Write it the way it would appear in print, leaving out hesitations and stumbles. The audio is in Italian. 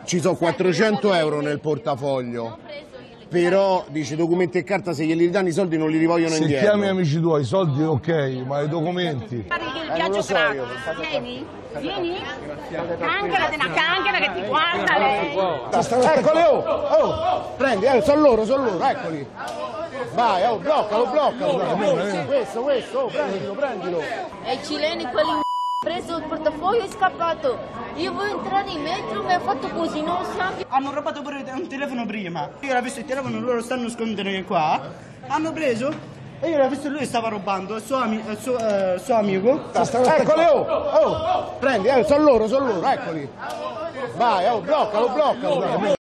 Ci sono 400 euro nel portafoglio, però dice documenti e carta, se glieli danno i soldi non li rivogliono se indietro. Se chiami amici tuoi, i soldi ok, ma i documenti... Il viaggio vieni? Vieni? Cancara, una cancara che ti guarda lei. Eccoli, oh, prendi, sono loro, eccoli. Vai, bloccalo. Questo, prendilo. E i cileni, quelli ha preso il portafoglio e scappato. Io voglio entrare in metro, mi ha fatto così, non sa. Hanno rubato pure un telefono prima. Io l'ho visto il telefono, loro stanno nascondendo qua. Hanno preso e io l'ho visto lui stava rubando il suo amico. Eccoli, prendi, sono loro, eccoli. Vai, bloccalo.